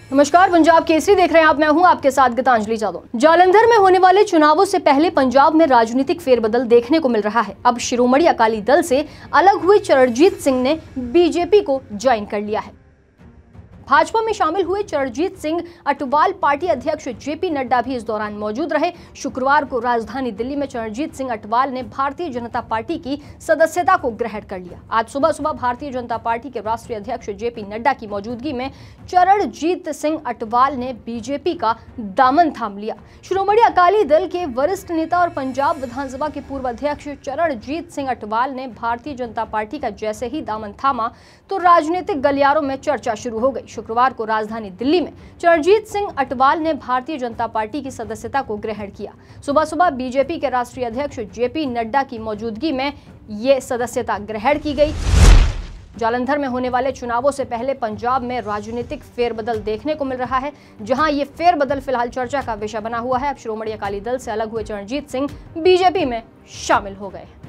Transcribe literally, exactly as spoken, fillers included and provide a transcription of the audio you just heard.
नमस्कार, पंजाब केसरी देख रहे हैं आप। मैं हूं आपके साथ गीतांजलि जादव। जालंधर में होने वाले चुनावों से पहले पंजाब में राजनीतिक फेरबदल देखने को मिल रहा है। अब शिरोमणि अकाली दल से अलग हुए चरणजीत सिंह ने बीजेपी को ज्वाइन कर लिया है। भाजपा में शामिल हुए चरणजीत सिंह अटवाल पार्टी अध्यक्ष जेपी नड्डा भी इस दौरान मौजूद रहे। शुक्रवार को राजधानी दिल्ली में चरणजीत सिंह अटवाल ने भारतीय जनता पार्टी की सदस्यता को ग्रहण कर लिया। आज सुबह सुबह भारतीय जनता पार्टी के राष्ट्रीय अध्यक्ष जेपी नड्डा की मौजूदगी में चरणजीत सिंह अटवाल ने बीजेपी का दामन थाम लिया। शिरोमणि अकाली दल के वरिष्ठ नेता और पंजाब विधानसभा के पूर्व अध्यक्ष चरणजीत सिंह अटवाल ने भारतीय जनता पार्टी का जैसे ही दामन थामा तो राजनीतिक गलियारों में चर्चा शुरू हो गई। शुक्रवार को राजधानी दिल्ली में चरणजीत सिंह अटवाल ने भारतीय जनता पार्टी की सदस्यता को ग्रहण किया। सुबह सुबह बीजेपी के राष्ट्रीय अध्यक्ष जेपी नड्डा की मौजूदगी में ये सदस्यता ग्रहण की गई। जालंधर में होने वाले चुनावों से पहले पंजाब में राजनीतिक फेरबदल देखने को मिल रहा है, जहां ये फेरबदल फिलहाल चर्चा का विषय बना हुआ है। अब शिरोमणि अकाली दल से अलग हुए चरणजीत सिंह बीजेपी में शामिल हो गए।